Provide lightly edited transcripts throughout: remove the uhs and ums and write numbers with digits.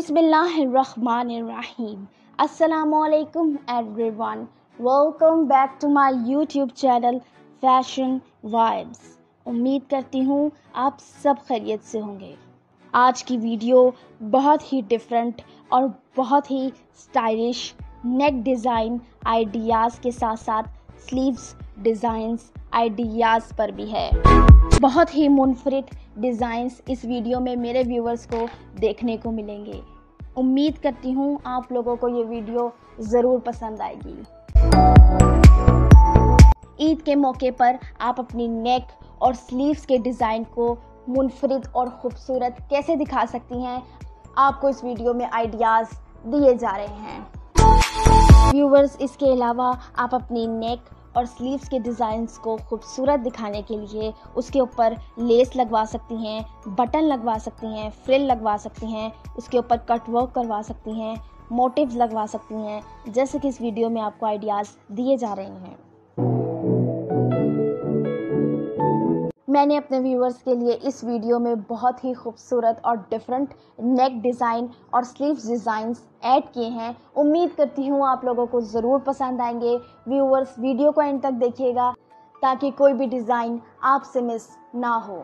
Bismillahirrahmanirrahim. Assalamualaikum everyone. Welcome back to my YouTube channel Fashion Vibes. उम्मीद करती हूँ आप सब खैरियत से होंगे। आज की वीडियो बहुत ही डिफरेंट और बहुत ही स्टाइलिश नेक डिज़ाइन आइडियाज़ के साथ साथ स्लीव्स डिज़ाइंस आइडियाज़ पर भी है। बहुत ही मुनफरिद डिज़ाइंस इस वीडियो में मेरे व्यूवर्स को देखने को मिलेंगे। उम्मीद करती हूँ आप लोगों को ये वीडियो ज़रूर पसंद आएगी। ईद के मौके पर आप अपनी नेक और स्लीव्स के डिज़ाइन को मुनफरिद और ख़ूबसूरत कैसे दिखा सकती हैं, आपको इस वीडियो में आइडियाज़ दिए जा रहे हैं। व्यूवर्स, इसके अलावा आप अपनी नेक और स्लीव्स के डिज़ाइंस को खूबसूरत दिखाने के लिए उसके ऊपर लेस लगवा सकती हैं, बटन लगवा सकती हैं, फ्रिल लगवा सकती हैं, उसके ऊपर कट वर्क करवा सकती हैं, मोटिव्स लगवा सकती हैं, जैसे कि इस वीडियो में आपको आइडियाज़ दिए जा रहे हैं। मैंने अपने व्यूवर्स के लिए इस वीडियो में बहुत ही खूबसूरत और डिफरेंट नेक डिज़ाइन और स्लीव्स डिज़ाइंस ऐड किए हैं। उम्मीद करती हूँ आप लोगों को ज़रूर पसंद आएंगे। व्यूवर्स, वीडियो को एंड तक देखिएगा ताकि कोई भी डिज़ाइन आपसे मिस ना हो।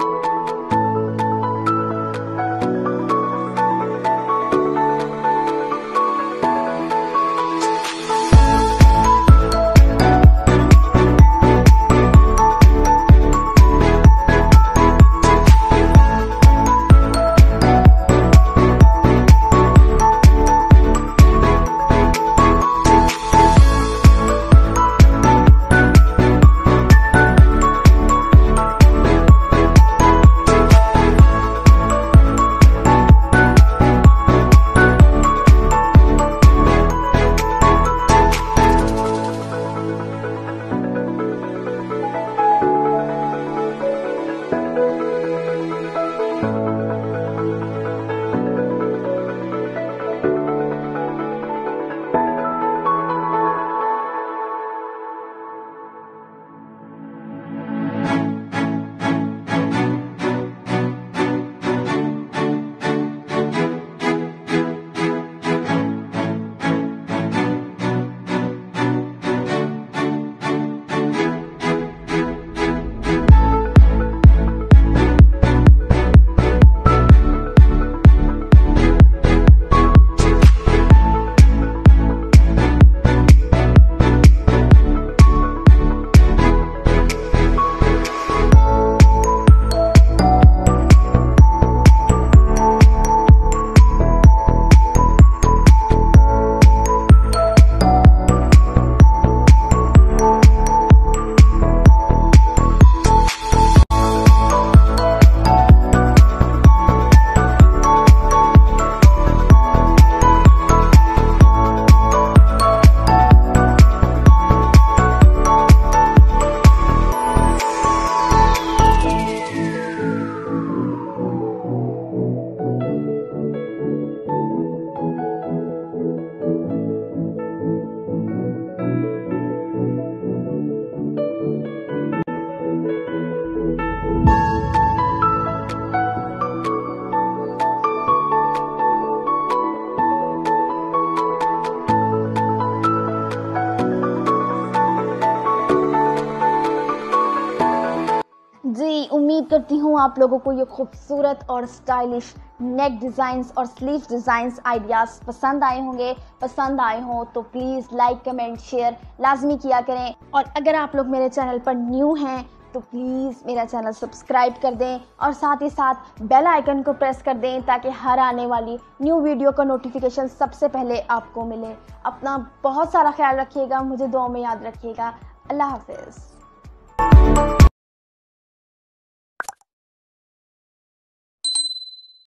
जी, उम्मीद करती हूँ आप लोगों को ये खूबसूरत और स्टाइलिश नेक डिज़ाइंस और स्लीव्स डिज़ाइंस आइडियाज़ पसंद आए होंगे। पसंद आए हों तो प्लीज़ लाइक कमेंट शेयर लाजमी किया करें, और अगर आप लोग मेरे चैनल पर न्यू हैं तो प्लीज़ मेरा चैनल सब्सक्राइब कर दें और साथ ही साथ बेल आइकन को प्रेस कर दें ताकि हर आने वाली न्यू वीडियो का नोटिफिकेशन सबसे पहले आपको मिले। अपना बहुत सारा ख्याल रखिएगा, मुझे दुआ में याद रखिएगा। अल्लाह हाफिज़।